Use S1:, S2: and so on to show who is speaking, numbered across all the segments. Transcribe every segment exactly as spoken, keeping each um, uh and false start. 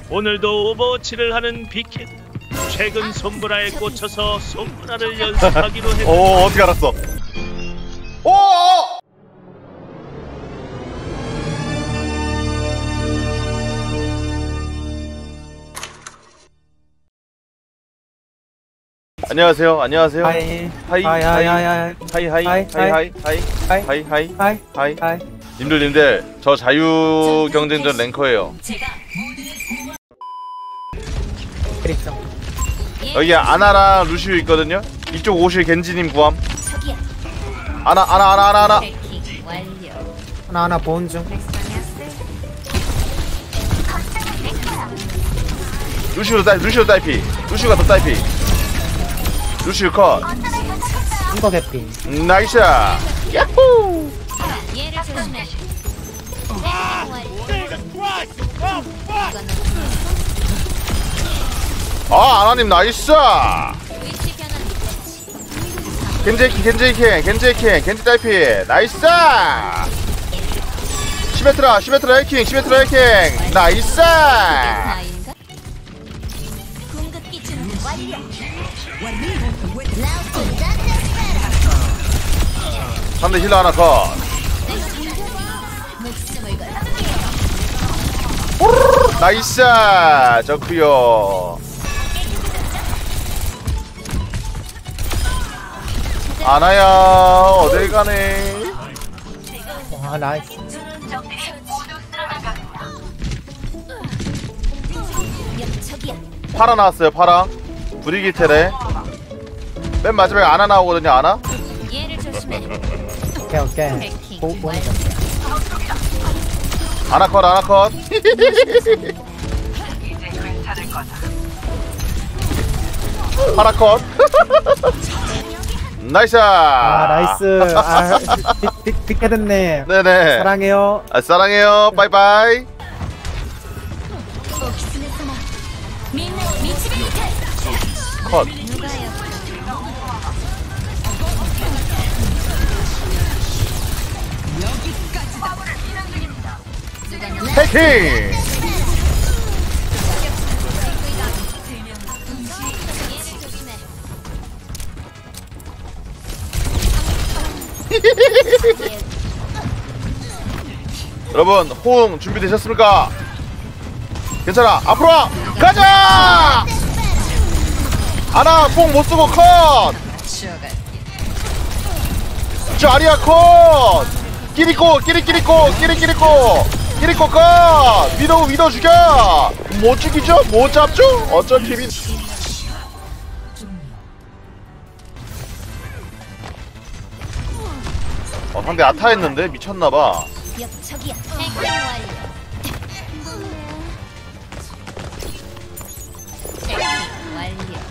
S1: 오늘도 오버워치를 하는 비켓. 최근 손브라에 꽂혀서 손브라를 연습하기로 했는데
S2: 오, 어떻게 알았어? 오! 안녕하세요. 안녕하세요.
S3: 하이
S2: 하이
S3: 하이 하이 하이 하이
S2: 하이 하이 하이 하이 하이 하이 하이 하이
S3: 하이
S2: 하이
S3: 하이.
S2: 님들 님들 저 자유 경쟁전 랭커예요. 여기 아나랑 루시우 있거든요. 이쪽 오실 겐지님 구함. 아나 아나 아나 아나 아나
S3: 하나 하나 보온 중.
S2: 루시우 딸 루시우 딸피 루시우가 더 딸피 루시우 컷.
S3: 이거 개피.
S2: 나이스. 야호.
S4: 얘를 조심해.
S2: 아 아나님 나이스.
S4: 위치 변환.
S2: 겐제이킹 겐제이킹 겐제이킹 겐지 딸피 나이스. 시메트라 시메트라 해킹 시메트라 해킹 나이스.
S4: 다인가? 궁극기 준비 완료.
S2: 상대 힐러 하나 컷.
S4: 목숨을 걸.
S2: 나이스. 저크요. 아나야 어딜 가네.
S3: 와 나이스.
S4: 저기야.
S2: 파라 나왔어요. 파라 브리기테레. 맨 마지막에 아나 나오거든요. 아나.
S4: 얘를 조심해.
S3: 오케이 오케이.
S4: 해킹
S3: 보 보온
S4: 완료.
S3: 중.
S2: 아나 컷 아나 컷. 파라 컷. 나이스.
S3: 아 나이스. 아 빅빅 됐네.
S2: 네네.
S3: 사랑해요.
S2: 아, 사랑해요. 바이바이. 컷.
S4: 누가요?
S2: 해킹.
S4: 얘를 조심해.
S2: 여러분 호응 준비되셨습니까? 괜찮아 앞으로 와 가자. 아나 뽕 못쓰고 컷. 저 아리아 컷. 끼리꼬 끼리끼리꼬 끼리끼리꼬 끼리꼬 컷. 위도 위도 죽여. 못 죽이죠? 못 잡죠? 어쩐 팀이. 어 상대 아타 했는데 미쳤나봐.
S4: 저기야. 해킹 완료. 해킹 완료.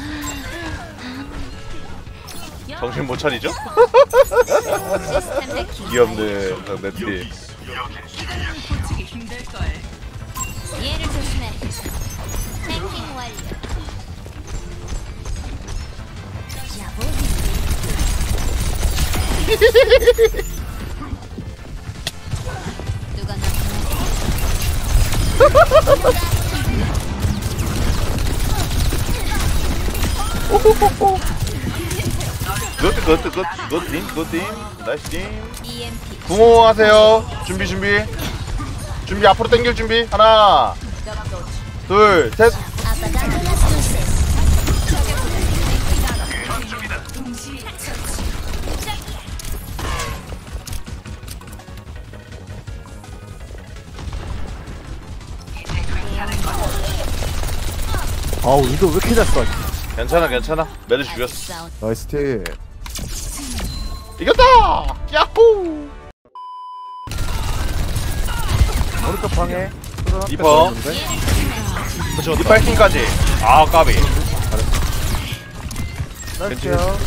S2: 정신 못 차리죠?
S4: 시스템 해킹.
S2: 귀엽네 상대팀.
S4: 얘를 조심해. 해킹 완료. 누가
S2: 굿, 굿, 굿, 굿 팀, 굿 팀, 나이스 팀.
S4: 이엠피.
S2: 구모 하세요. 준비, 준비. 준비, 앞으로 당길 준비. 하나, 둘, 셋.
S5: 아우 이거 왜 이렇게 잘 써?
S2: 괜찮아, 괜찮아. 매드 죽였어.
S5: 나이스 팀.
S2: 이겼다! 야호!
S5: 오른쪽 방에
S2: 리퍼. 리퍼 해킹까지. 아, 까비.
S5: 나이스요.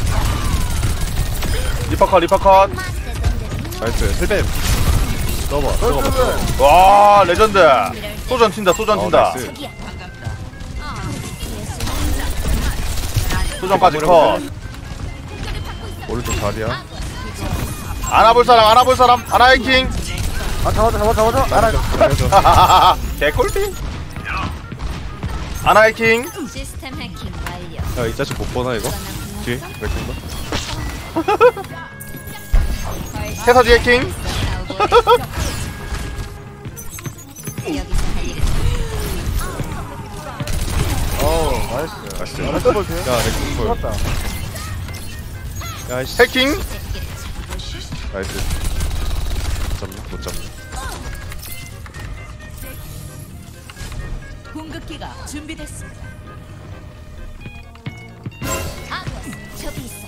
S2: 리퍼 컷, 리퍼 컷.
S5: 나이스 힐뱀. 넣어봐 넣어봐.
S2: 와, 레전드. 소전 튄다, 소전
S5: 어,
S2: 튄다.
S5: 나이스.
S2: 소전까지 컷.
S5: 오른쪽 다리야.
S2: 안아볼 사람, 안아볼 사람. 아나 해킹.
S5: 아 잡아줘 잡아줘 잡아줘. 알아.
S2: 개꿀피. 아나 해킹.
S4: 시스템 해킹 완료.
S5: 야이 자식 못 보나 이거? 뒤에 맥힌다.
S2: 캐서 뒤 해킹.
S4: 여기서 할 일은
S5: 어우 나이스. 나이스. 야 맥킹볼.
S3: 죽었다.
S5: 야이씨.
S2: 해킹.
S4: 새끼를 잡아보시.
S5: 나이스. 못 잡네 못 잡네.
S4: 공급기가 준비됐습니다. 아, 저기 있어.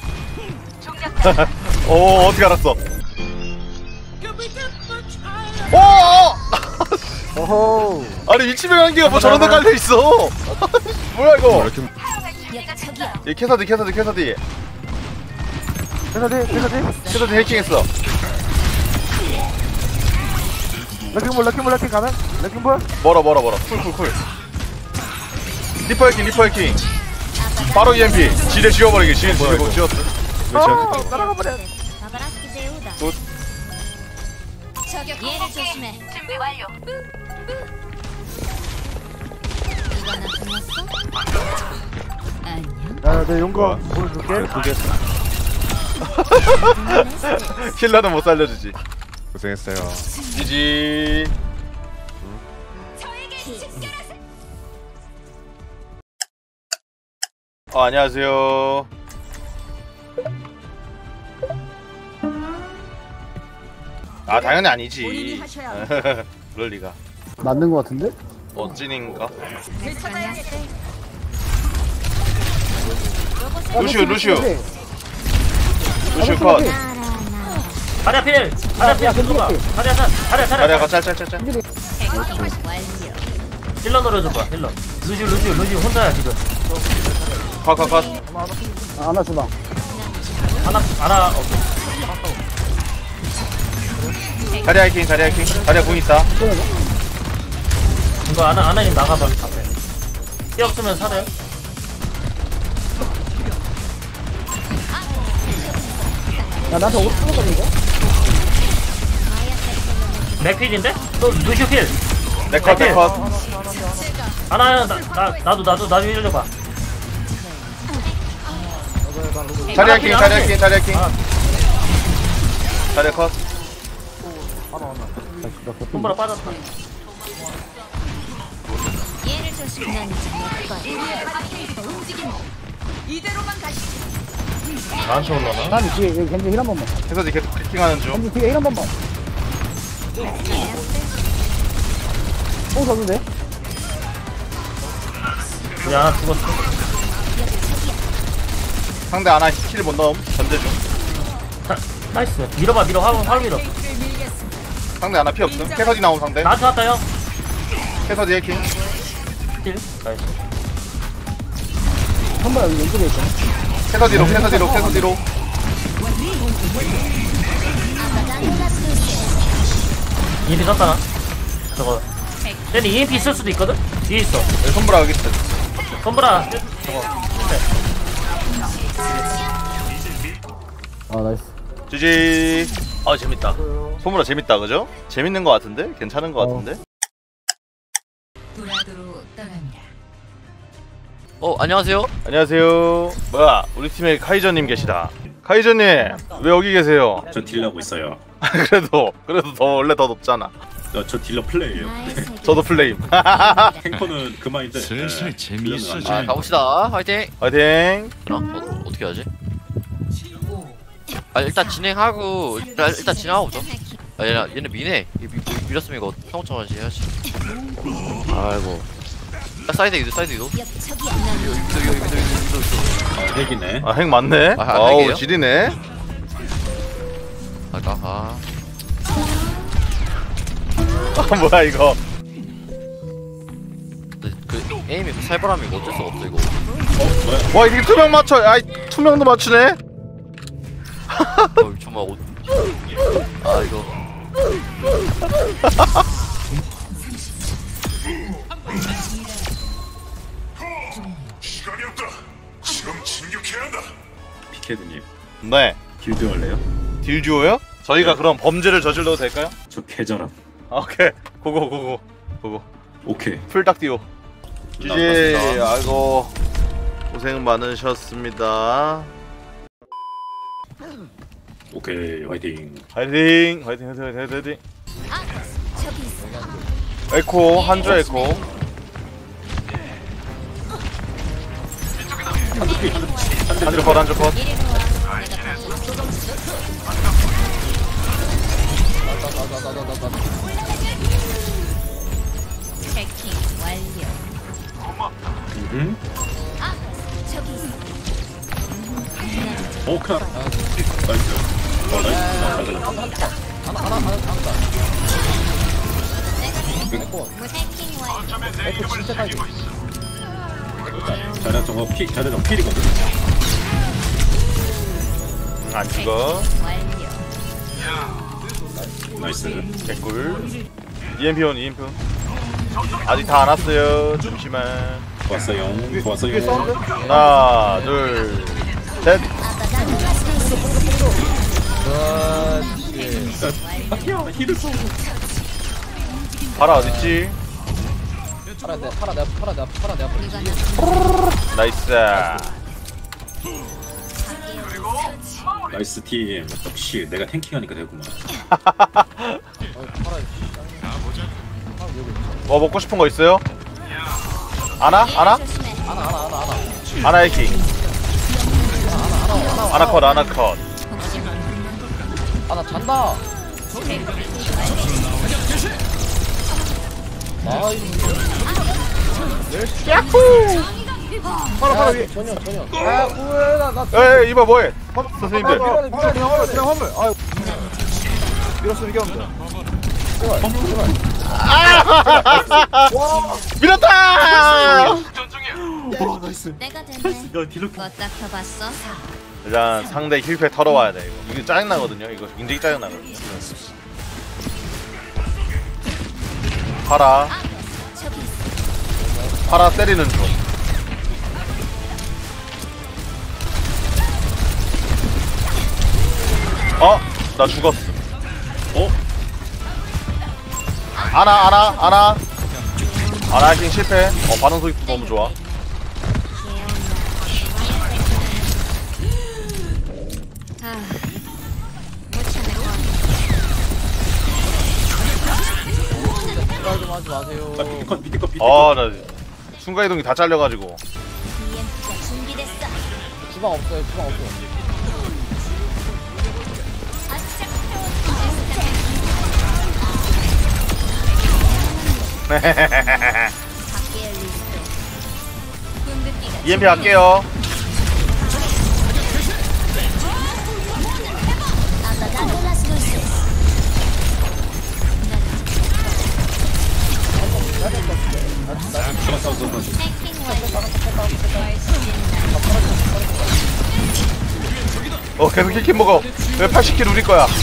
S2: 오 어떻게 알았어? 오!
S3: 오호.
S2: 아니 위치명 한개가 뭐 저런 데 깔려 있어. 뭐야 이거?
S5: 이렇게
S4: 여기 저기야.
S2: 이 캐서디 캐서디 캐서디
S3: 캐서디 캐서디.
S2: 캐서디 해킹했어.
S3: 럭킹볼 럭킹볼 럭킹 가면? 럭킹볼?
S2: 멀어 멀어 멀어. 쿨쿨쿨. 리퍼 해킹 리퍼 해킹. 바로 이엠피. 지뢰 지워버리기. 지뢰
S5: 뭐야
S2: 지우고
S5: 이거?
S2: 지웠어.
S5: 몇시야?
S3: 따라가 버려.
S4: 바바라스키 데우다.
S2: 굿.
S4: 저격 얘를 조심해. 준비 완료. 이거나 끝났어? 안녕.
S3: 야, 내 용거
S5: 뭐야?
S3: 보여줄게.
S5: 두개
S2: 힐러는 못 살려주지.
S5: 고생했어요.
S2: 지지. 어, 안녕하세요. 아 당연히 아니지. 그럴 리가.
S3: 맞는 거 같은데?
S2: 어 찐인가? 루시오 루시오 루시오 컷.
S6: 다리야 필! 다리야 필! 손줘봐! 다리야 산! 다리야
S2: 자리야
S6: 다리야!
S2: 가 짤짤짤짤.
S4: 해킹 완료.
S6: 힐러 노려줘봐 힐러 루시우 루시우 루시우 혼자야 지금
S2: 컷컷컷.
S3: 아나 주방.
S6: 하나 하나 어,
S2: 자리야 해킹 자리야 해킹. 자리야 공 있다.
S6: 이거 아나 아나님 나가봐 앞에 피 없으면 살아요
S3: 야 나한테 오십 분 걸리는데?
S6: 맥필인데? 또 루시우 필!
S2: 내컷 내컷.
S6: 아나 나, 나, 나도 나도 나도 힐려봐
S2: 자리야 해킹 자리야 해킹 자리야 해킹.
S6: 아.
S2: 자리야 컷.
S6: 손보라 빠졌다
S4: 얘를 조심해. 난 이제 못 봐.
S6: 나한테 올라나?
S3: 난 뒤에 여기 겐지 힐한 번만.
S2: 캐서디 계속 해킹하는 중.
S3: 겐지 뒤에 힐한 번만. 뽕 줬는데?
S6: 우리 하나 죽었어
S2: 상대 아나 힐 못 넣음. 전제 중.
S6: 자, 나이스 밀어봐 밀어 화물 화물 밀어
S2: 상대 아나 피 없음. 캐서디 나온 상대.
S6: 나한테 왔다 형
S2: 캐서디 해킹.
S6: 힐 나이스
S3: 한 번 여기 왼쪽에 있어.
S2: 캐서디로 캐서디로 캐서디로.
S6: 이엠피 썼다나? 저거 쟤는 이엠피 있을 수도 있거든? 뒤에 있어
S2: 여기 손보라 여기 있어.
S6: 손보라 저거
S3: 아 나이스.
S2: 지지.
S6: 아 재밌다
S2: 손보라 재밌다 그죠? 재밌는 거 같은데? 괜찮은 거
S3: 어.
S2: 같은데?
S4: 도라도로 떠납니다.
S7: 어 안녕하세요.
S2: 안녕하세요. 뭐야 우리 팀에 카이저님 계시다. 카이저님 왜 여기 계세요?
S8: 저 딜하고 있어요.
S2: 그래도 그래도 더 원래 더 높잖아.
S8: 저, 저 딜러 플레이예요.
S4: 나의 세계.
S2: 저도 플레임.
S8: 탱커는 그만인데. 슬슬 재미있어져.
S7: 아 가봅시다. 화이팅.
S2: 화이팅.
S7: 어, 어 어떻게 하지? 아 일단 진행하고 일단, 일단 진행하고 보죠. 아 얘네 얘네 미네. 이 미, 미, 밀었으면 이거 상호차까지 해야지. 아이고. 야, 사이드 이도 사이드 이도.
S4: 여기 저기야.
S7: 이거 이거 이거 이거 이거 이거.
S8: 핵이네.
S2: 아 핵 맞네.
S7: 아,
S2: 아우
S7: 핵이에요?
S2: 지리네.
S7: 아까 아.
S2: 아 뭐야 이거.
S7: 근데 그 에임이 그 살벌함이 이거 어쩔 수가 없어 이거.
S2: 와 이게 투명 맞춰. 아이 투명도 맞추네.
S7: 어 정말 옷. 아 이거.
S9: 시간이 없다. 지금 진격해야 한다.
S8: 피케드님,
S2: 네.
S8: 길드 할래요?
S2: 딜주어요? 저희가 그럼 범죄를 저질러도 될까요?
S8: 저 개잘함.
S2: 아, 오케이. 고고 고고 고고.
S8: 오케이.
S2: 풀딱 띄워. 지지. 아이고 고생 많으셨습니다.
S8: 오케이 화이팅.
S2: 화이팅 화이팅 화이팅 화이팅 화이팅.
S4: 아, 저기 있어.
S2: 에코 한조 에코. 한조 컷 한조 컷.
S4: 이리로 와. 내가 다 줬어. 해킹 완료.
S8: 음.
S4: 아, 저기 있어.
S8: 오 크나. 나이스. 어 나이스.
S4: 해킹 완료.
S3: 에코 진짜 깔지.
S8: 자네 저거 피 자네 저거 필이거든.
S2: 안 죽어.
S4: 완료.
S8: 나이스.
S2: 개꿀. 이엠피 온 이엠피 온. 아직 다 안 왔어요. 잠시만.
S8: 왔어요. 왔어요.
S3: 이게 사운드?
S2: 하나 둘 셋.
S8: 아 힐을 쏘.
S2: 파라 어딨지?
S3: 팔아 내 팔아 내 팔아 내 팔아 내
S4: 이거는
S2: 나이스.
S8: 나이스 팀. 역시 내가 탱킹하니까 되구만.
S2: 뭐 먹고 싶은 거 있어요? 아나? 아나?
S4: 조심해.
S2: 아나 해킹. 아나 컷 아나 컷.
S3: 아나 잔다. 팔아 팔아 위에 전혀 전혀. 아 뭐야 나.
S2: 에이 이봐 뭐해? 선생님들.
S3: 미안해 미안해 화물 그냥 화물. 아 밀었으면 이겼는데.
S2: 밀었다!
S4: 내가 됐네.
S8: 너 딜러
S4: 뭐 닦아봤어?
S2: 일단 상대 힐팩 털어와야 돼 이거. 이게 짜증나거든요. 이거 굉장히 짜증나거든요. 파라
S4: 저기 있어.
S2: 파라 때리는 중. 어? 나 죽었어.
S8: 어?
S2: 아나 아나 아나 아나 해킹 실패. 어 반응 소리 너무 좋아.
S4: 아, 못 참을 거.
S3: 좀 하지 마세요.
S8: 아 밑에 컷 밑에 컷 밑에 컷.
S2: 아나 순간이동이 다 잘려가지고.
S4: 이엠피가 준비됐어.
S3: 주방 없어요. 주방 없어.
S4: 밖에 열릴 때. 궁극기가
S2: 이엠피 할게요. 어 계속 킬킬 먹어. 왜 팔십 킬 우리 거야?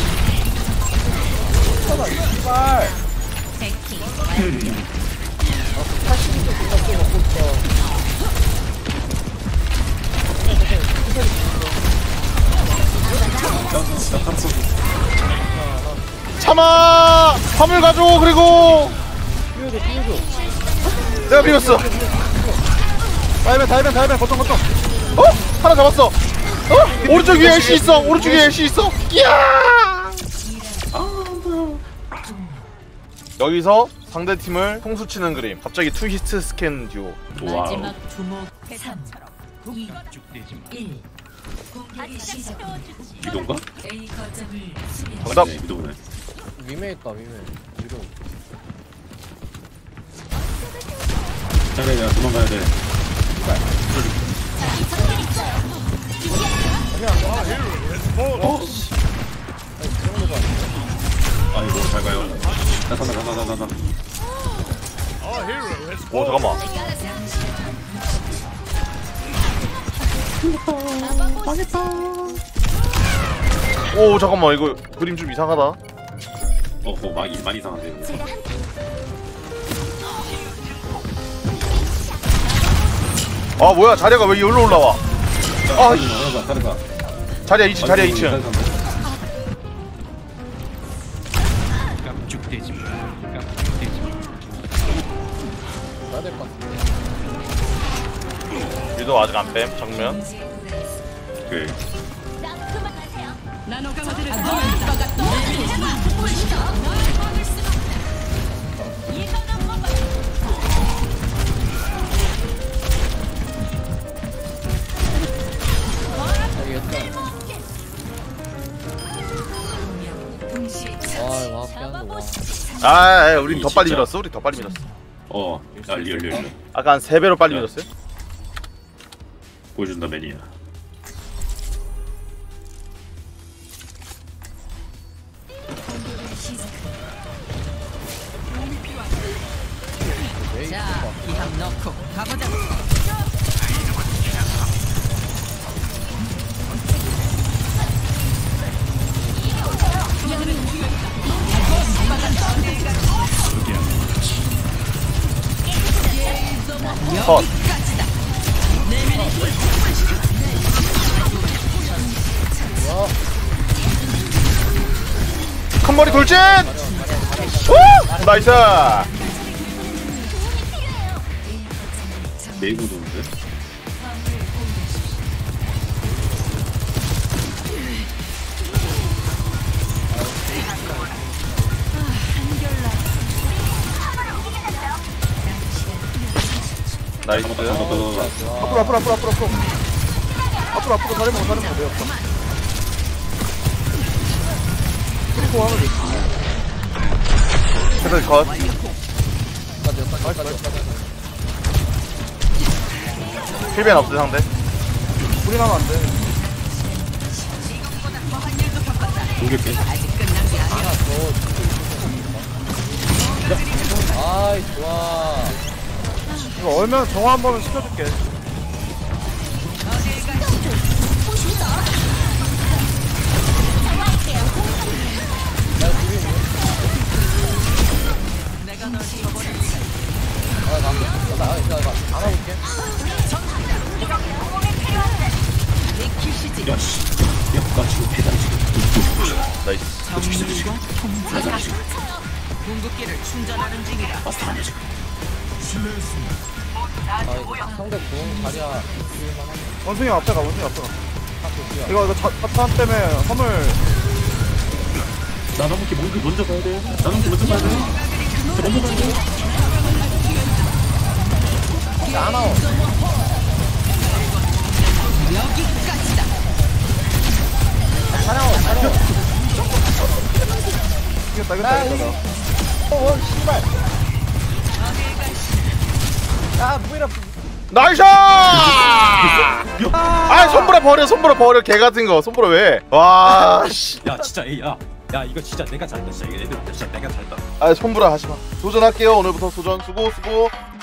S2: 참아! 화물 가져. 그리고
S3: 비워줘 비워줘.
S2: 내가 비웠어.
S3: 다이벤 다이벤 다이벤 거점 거점.
S2: 어? 하나 잡았어. 어? 오른쪽 위에 애쉬 있어. 오른쪽 위에 애쉬 있어. 이야! 여기서 상대 팀을 통수 치는 그림. 갑자기 투 히트 스캔 듀오.
S8: 와우. 위도인가?
S2: 정답.
S8: 네, 위도네.
S3: 위메 있다 위메. 위로.
S8: 자네 야 도망가야 돼. 어? 아이고 잘 가요. 나나 나 나 나 나.
S2: 오 잠깐만. 오 잠깐만 이거 그림 좀 이상하다.
S8: 어어 많이 많이 이상한데.
S2: 아 뭐야 자리가 왜 여기로 올라와? 아 씨.
S8: 다르다 다르다.
S2: 자리야 이 층 자리야 이 층.
S3: 가야 될 것 같은데.
S2: 위도 아직 안 뺨. 정면.
S8: 오케이.
S2: 아, 아 우린 더 빨리
S8: 진짜.
S2: 밀었어. 우리 더 빨리 밀었어.
S8: 어, 아, 리얼, 리얼, 리얼.
S2: 아까 한 세 배로 빨리 밀었어요.
S8: 보여준다, 매니아.
S2: 컷. 큰 머리 돌진! 오! 나이스!
S8: 메이고 도는데?
S2: 나이스.
S3: 앞으로 앞으로 앞으로 앞으로 앞으로 앞으로 앞으로 다리 먹어 다리 먹어 내 없어 그리고 하면 되지
S2: 헤드 컷. 힐벤 없어 상대.
S3: 우리 나면 안돼
S8: 공격해.
S3: 이거 얼면 정화 한 번은 시켜줄게
S8: 야, 씨. 야, 나 지금 배달 지금.
S2: 나이스.
S10: 궁극기를 충전하는 중이다.
S8: 마스터 하냐, 지금.
S3: 원숭이 앞에 가 원숭이 앞에 가 이거 이거 자, 자탄 때문에 화물
S8: 나눠먹기 먼저, 먼저 가야 돼. 나눠먹기 먼저 가야 돼. 저 먼저 가야 돼.
S3: 이겼다 이겼다 이겼다
S2: 나이스! 아, 손보라 버려, 손보라 버려, 개 같은 거. 손보라 왜? 와, 씨.
S8: 야, 진짜, 에이, 야. 야, 이거 진짜 내가 잘했다. 진짜 이거 애들 진짜 내가 잘했다.
S2: 아, 손보라 하지 마. 도전할게요. 오늘부터 도전. 수고, 수고.